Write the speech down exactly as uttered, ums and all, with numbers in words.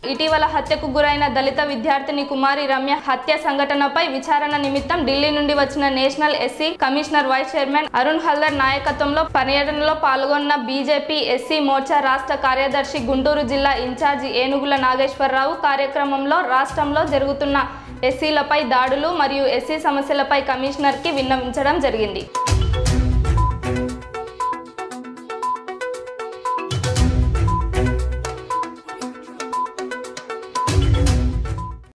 ఇటీవల హత్యకు గురైన దళిత విద్యార్థిని కుమారి రమ్య హత్య సంఘటనపై విచారణ నిమిత్తం ఢిల్లీ నుండి వచ్చిన national SC commissioner vice chairman Arun Haldar నాయకత్వంలో పర్యటనలో పాల్గొన్న బీజేపీ ఎస్సీ మోర్చా రాష్ట్ర కార్యదర్శి గుంటూరు జిల్లా ఇన్ఛార్జి ఏనుగుల నాగేశ్వరరావు కార్యక్రమంలో రాష్ట్రంలో జరుగుతున్న ఎస్సీలపై దాడులు మరియు ఎస్సీ సమస్యలపై కమిషనర్కి విన్నవించడం జరిగింది.